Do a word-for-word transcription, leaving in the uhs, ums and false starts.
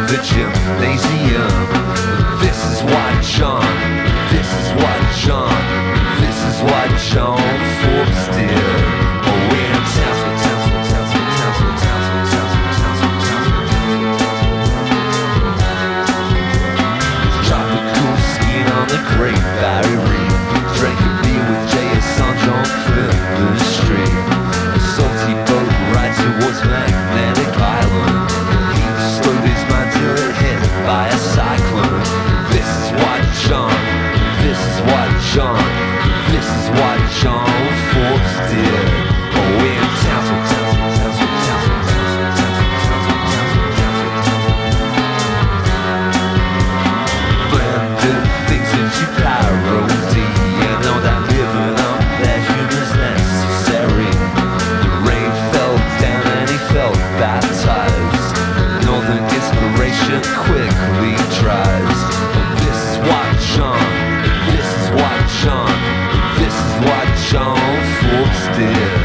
the gymnasium. This is what John, this is what John, this is what John Forbes did. Oh, we're in Townsville, Townsville, Townsville, Townsville, Townsville, Townsville, Townsville, Townsville. Tropical skiing on the Great Barrier Reef, drinking beer with J S on John Flinders Street. A salty boat ride towards Magnetic Island. He slowed his mind till it hit by a cyclone. This is what John, this is what John, this is what John Forbes did. Oh, we're in Townsville, Townsville, Townsville, Townsville, Townsville, Townsville, Townsville, Townsville. Blended things into parody, and know that living on that humor's necessary. The rain fell down and he felt baptized. Northern inspiration quickly dries. This is what John, this is what John, this is what John Forbes did.